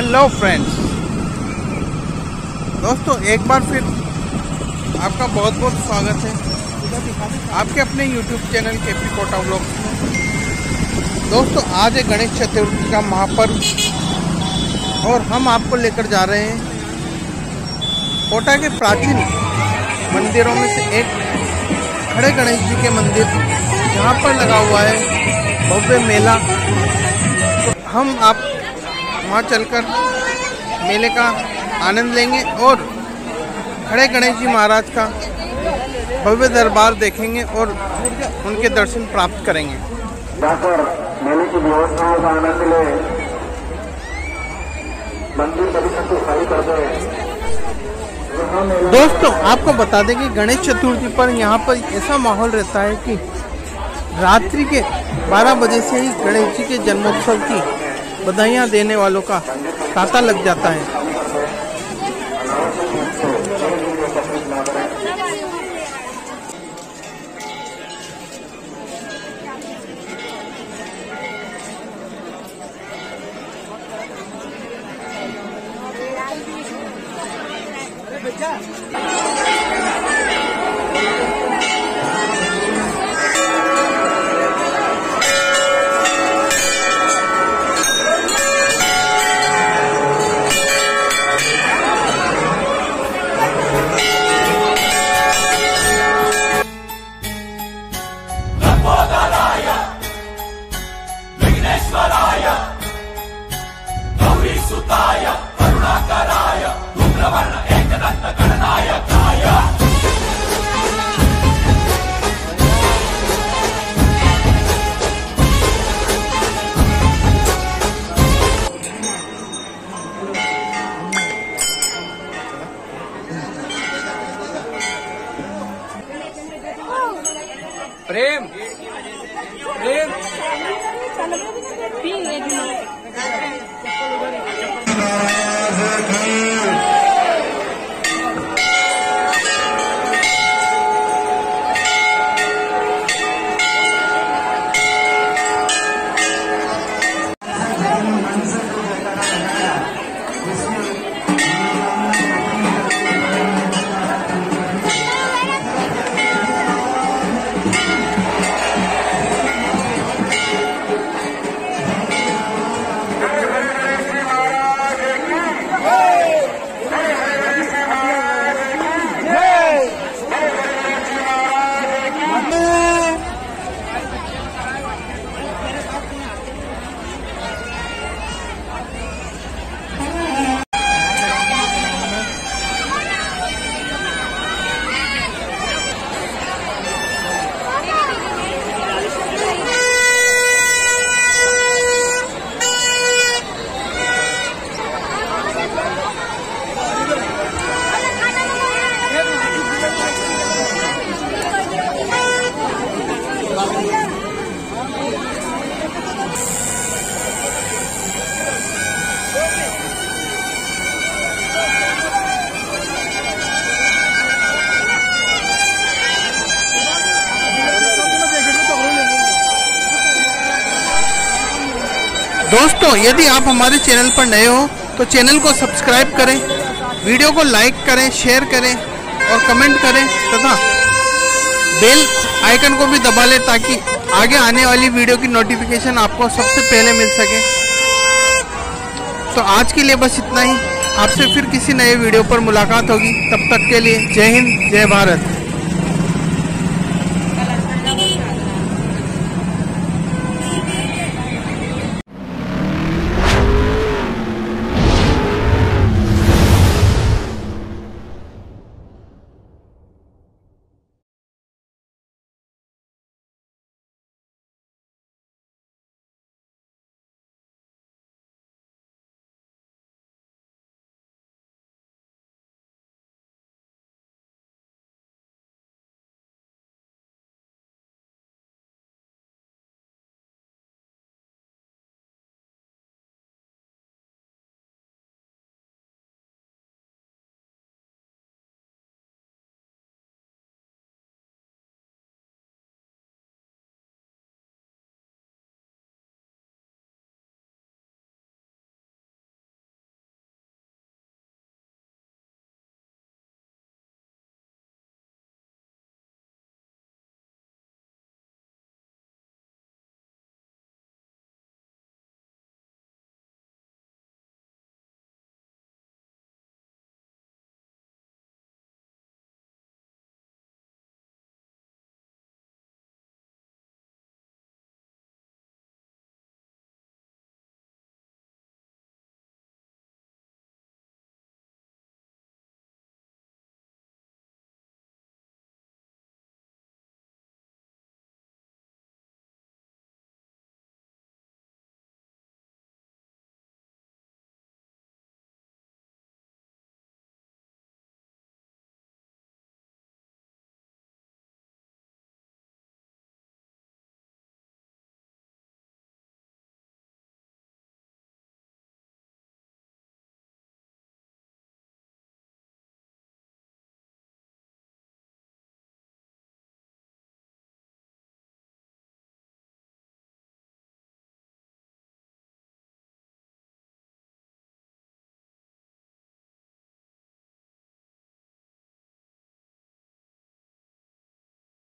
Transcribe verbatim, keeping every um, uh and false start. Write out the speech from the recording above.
Hello friends, दोस्तों एक बार फिर आपका बहुत बहुत स्वागत है आपके अपने YouTube channel KP Kota vlogs में। दोस्तों आज है गणेश चतुर्थी का महापर्व और हम आपको लेकर जा रहे हैं कोटा के प्राचीन मंदिरों में से एक खड़े गणेश जी के मंदिर, जहाँ पर लगा हुआ है भव्य मेला। तो हम आप वहाँ चलकर मेले का आनंद लेंगे और खड़े गणेश जी महाराज का भव्य दरबार देखेंगे और उनके दर्शन प्राप्त करेंगे। मेले की व्यवस्थाओं का आनंद ले, मंदिर परिसर को खाली कर दे। दोस्तों आपको बता दें कि गणेश चतुर्थी पर यहाँ पर ऐसा माहौल रहता है कि रात्रि के बारह बजे से ही गणेश जी के जन्मोत्सव की बधाइयाँ देने वालों का तांता लग जाता है। प्रेम प्रेम दोस्तों यदि आप हमारे चैनल पर नए हो तो चैनल को सब्सक्राइब करें, वीडियो को लाइक करें, शेयर करें और कमेंट करें तथा बेल आइकन को भी दबा लें ताकि आगे आने वाली वीडियो की नोटिफिकेशन आपको सबसे पहले मिल सके। तो आज के लिए बस इतना ही। आपसे फिर किसी नए वीडियो पर मुलाकात होगी। तब तक के लिए जय हिंद, जय भारत।